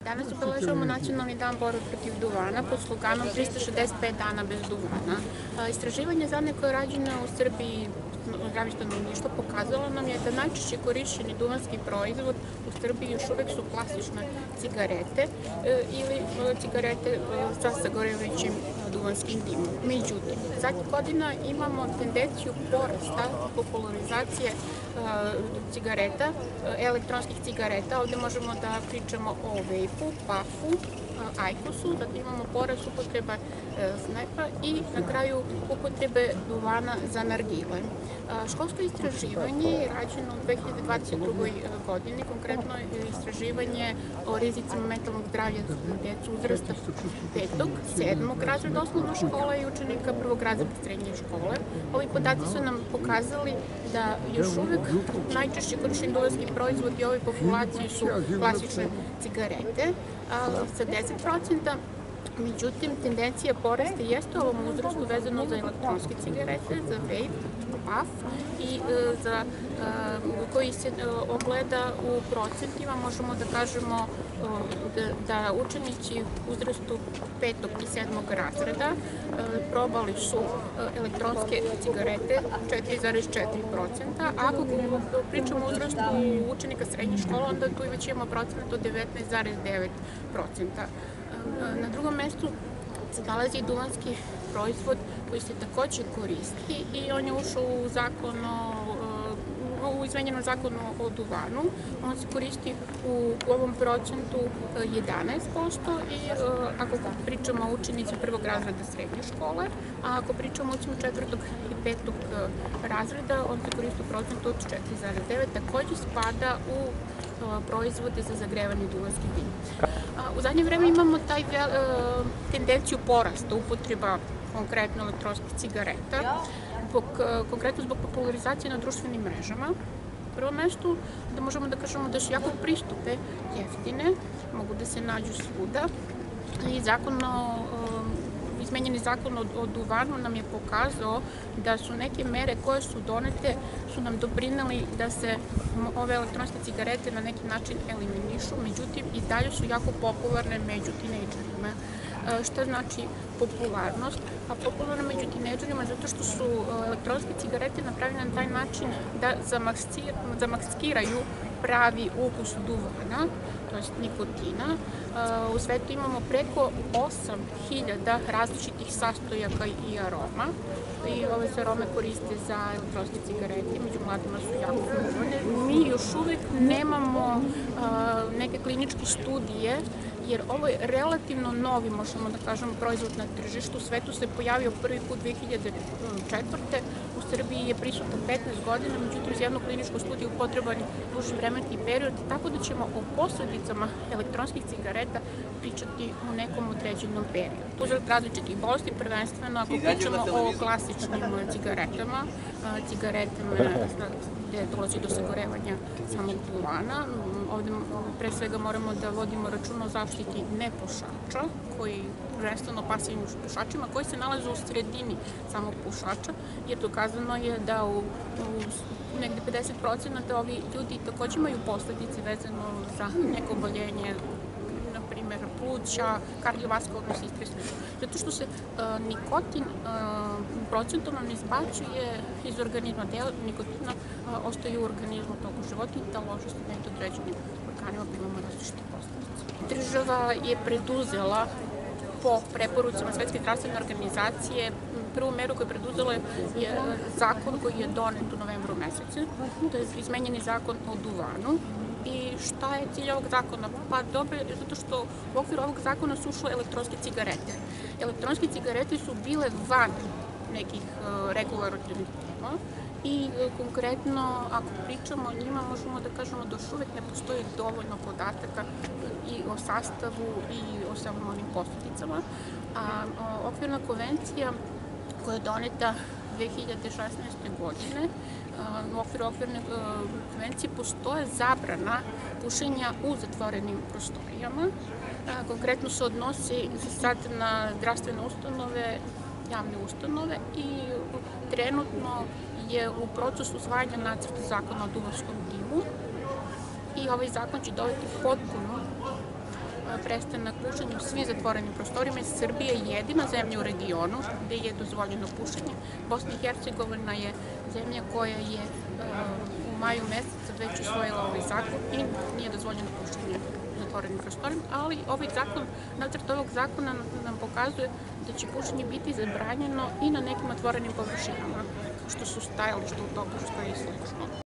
Danas obeležavamo Nacionalni dan borbe protiv duvana pod sloganom 365 dana bez duvana. Istraživanje zadnje koje je rađeno u Srbiji o zdravlju stanovništva pokazalo nam je da najčešće korišćeni duvanski proizvod u Srbiji još uvek su klasične cigarete ili cigarete sa sagorevajućim duvanskim dimom. Međutim, zadnjih godina imamo tendenciju porasta popularizacije cigareta, elektronskih cigareta. Ovde možemo da pričamo o vejpu, pafu, ajkosu, zatim imamo porast upotreba snepa i na kraju upotrebe duvana za nargile. Školsko istraživanje je rađeno u 2022. godini, konkretno istraživanje o rizicima mentalnog zdravlja za decu uzrasta 5. 7. razreda osnovne škole i učenika 1. razreda srednje škole. Ovi podaci su nam pokazali da još uvek najčešće korišćeni duvanski proizvodi u ovoj populaciji su klasične cigarete sa 10%. Međutim, tendencija porasta jeste u ovom uzrastu vezano za elektronske cigarete, za vape, puff i koji se ogleda u procentima. Možemo da kažemo da učenici uzrastu 5. i 7. razreda probali su elektronske cigarete 4,4%, a ako pričamo o uzrastu učenika srednje škole, onda tu već imamo procenat od 19,9%. Na drugom mestu se nalazi duvanski proizvod koji se takođe koristi i on je ušao u izmenjenom zakonu o duvanu. On se koristi u ovom procentu 11% i ako pričamo o učenici 1. razreda srednje škole, a ako pričamo o 4. i 5. razreda, on se koristi u procentu od 4,9%, takođe spada u proizvode za zagrevanje duvanskih dim. U zadnje vreme imamo tendenciju porasta upotreba konkretno elektronskih cigareta, konkretno zbog popularizacije na društvenim mrežama. U prvom mestu da možemo da kažemo da su jako pristupe jeftine, mogu da se nađu svuda i izmenjeni zakon o duvanu nam je pokazao da su neke mere koje su donete su nam doprineli da se ove elektronske cigarete na neki način eliminišu, međutim i dalje su jako popularne među tinejdžerima. Šta znači popularnost? Popularno među tinejdžerima zato što su elektronske cigarete napravljene na taj način da zamaskiraju pravi ukus duvana, to jest nikotina. U svetu imamo preko 8.000 različitih sastojaka i aroma i ove se arome koriste za elektronske cigarete, među mladima su jako popularne. Mi još uvek nemamo neke kliničke studije, jer ovo je relativno novi, možemo da kažemo, proizvod na tržištu. U svetu se pojavio prvi put 2004. U Srbiji je prisutan 15 godina, međutim, uz jednu kliničku studiju potreban duži vremenski period, tako da ćemo o posledicama elektronskih cigareta pričati u nekom određenom periodu. Uzrok različitih bolesti, prvenstveno ako pričamo o klasičnim cigaretama, gde dolazi do sagorevanja samog duvana. Ovde pre svega moramo da vodimo računa o zaštiti nepušača, koji prvenstveno pasivnim pušačima, koji se nalaze u sredini samog pušača, jer dokazano je da u negde 50% ovi ljudi takođe imaju posledice vezano za neko oboljenje, na primer pluća, kardiovaskularni sistem, zato što se nikotin procentualno ne izbacuje iz organizma, deo nikotina ostaje u organizmu toku života i da lože se negde određenim organima, pa imamo različite posledice. Država je preduzela po preporucama Svetske zdravstvene organizacije. Prvu meru koju je preduzela je zakon koji je donet u novembru mesecu, to je izmenjeni zakon o duvanu. I šta je cilj ovog zakona? Pa dobro, zato što u okviru ovog zakona su ušle elektronske cigarete. Elektronske cigarete su bile van nekih regulatornih tema i konkretno, ako pričamo o njima, možemo da kažemo da još uvek ne postoji dovoljno podataka i o sastavu i o samim onim posledicama. Okvirna konvencija koja je doneta 2016. godine, u okviru okvirne konvencije postoje zabrana pušenja u zatvorenim prostorijama. Konkretno se odnosi sad na zdravstvene ustanove, javne ustanove i trenutno je u procesu usvajanja nacrta zakona o duvanskom dimu i ovaj zakon će dovesti potpuno prestanak pušenja u svim zatvorenim prostorima. Srbija je jedina zemlja u regionu gde je dozvoljeno pušenje. Bosna i Hercegovina je zemlja koja je u maju mesecu već usvojila ovaj zakon i nije dozvoljeno pušenje u zatvorenim prostorima, ali nacrt ovog zakona nam pokazuje da će pušenje biti zabranjeno i na nekim otvorenim površinama, što su stajališta u Topovskoj i slično.